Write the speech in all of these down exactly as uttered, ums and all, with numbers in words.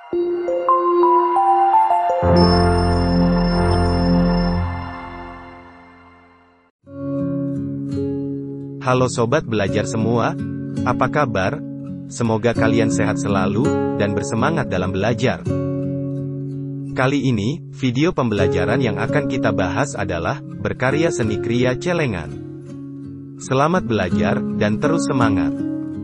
Halo sobat belajar semua, apa kabar? Semoga kalian sehat selalu, dan bersemangat dalam belajar. Kali ini, video pembelajaran yang akan kita bahas adalah, berkarya seni kriya celengan. Selamat belajar, dan terus semangat.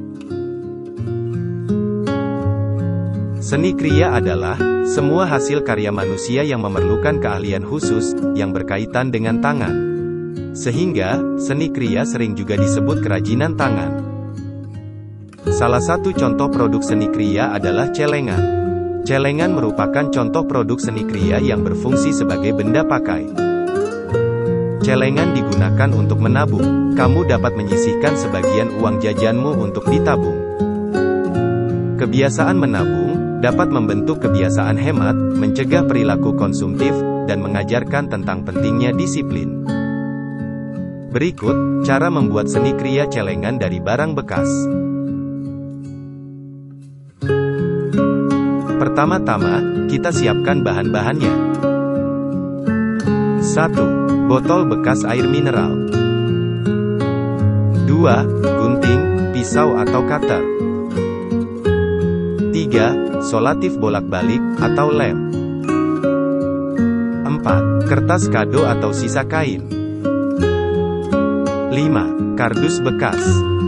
Seni kriya adalah, semua hasil karya manusia yang memerlukan keahlian khusus, yang berkaitan dengan tangan. Sehingga, seni kriya sering juga disebut kerajinan tangan. Salah satu contoh produk seni kriya adalah celengan. Celengan merupakan contoh produk seni kriya yang berfungsi sebagai benda pakai. Celengan digunakan untuk menabung. Kamu dapat menyisihkan sebagian uang jajanmu untuk ditabung. Kebiasaan menabung dapat membentuk kebiasaan hemat, mencegah perilaku konsumtif, dan mengajarkan tentang pentingnya disiplin. Berikut, cara membuat seni kriya celengan dari barang bekas. Pertama-tama, kita siapkan bahan-bahannya. satu. Botol bekas air mineral. dua. Gunting, pisau atau cutter. tiga. Solatif bolak-balik, atau lem. empat. Kertas kado atau sisa kain. lima. Kardus bekas.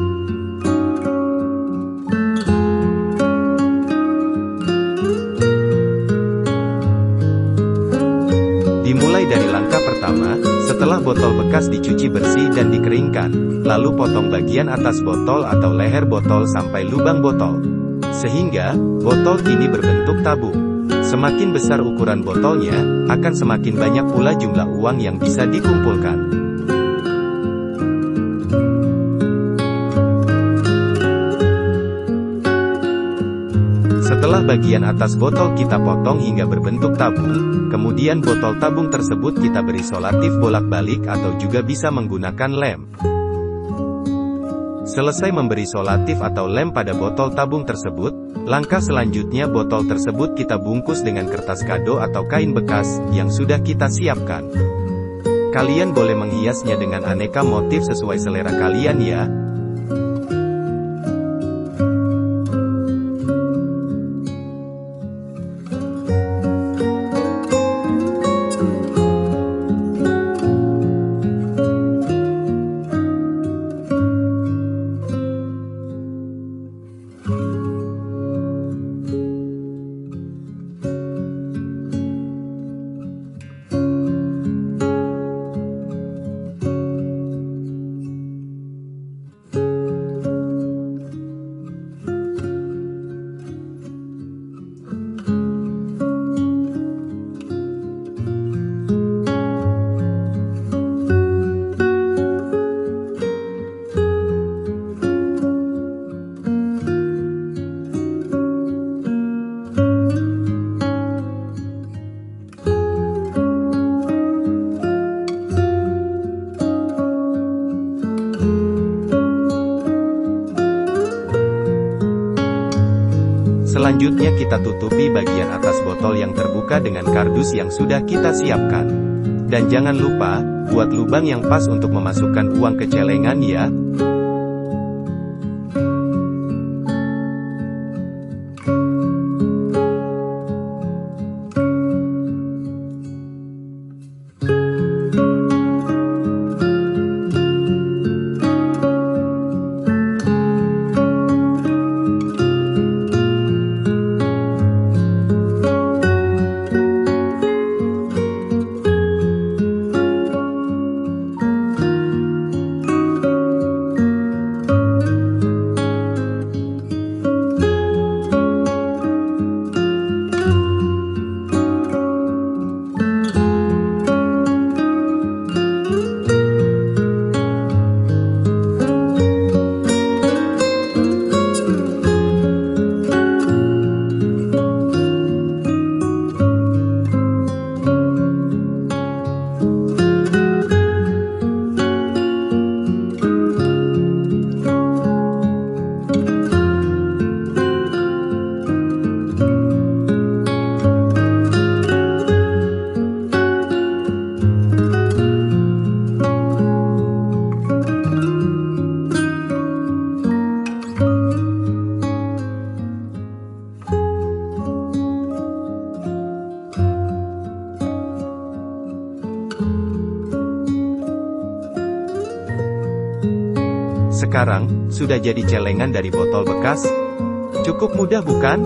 Dimulai dari langkah pertama, setelah botol bekas dicuci bersih dan dikeringkan, lalu potong bagian atas botol atau leher botol sampai lubang botol. Sehingga, botol kini berbentuk tabung. Semakin besar ukuran botolnya, akan semakin banyak pula jumlah uang yang bisa dikumpulkan. Setelah bagian atas botol kita potong hingga berbentuk tabung, kemudian botol tabung tersebut kita beri solatif bolak-balik atau juga bisa menggunakan lem. Selesai memberi solatif atau lem pada botol tabung tersebut, langkah selanjutnya botol tersebut kita bungkus dengan kertas kado atau kain bekas, yang sudah kita siapkan. Kalian boleh menghiasnya dengan aneka motif sesuai selera kalian ya. Selanjutnya kita tutupi bagian atas botol yang terbuka dengan kardus yang sudah kita siapkan. Dan jangan lupa, buat lubang yang pas untuk memasukkan uang ke celengan ya. Sekarang, sudah jadi celengan dari botol bekas? Cukup mudah bukan?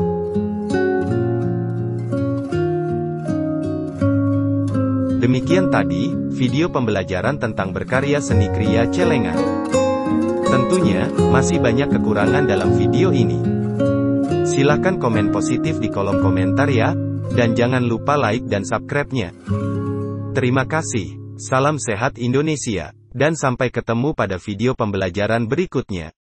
Demikian tadi, video pembelajaran tentang berkarya seni kriya celengan. Tentunya, masih banyak kekurangan dalam video ini. Silakan komen positif di kolom komentar ya, dan jangan lupa like dan subscribe-nya. Terima kasih, salam sehat Indonesia, dan sampai ketemu pada video pembelajaran berikutnya.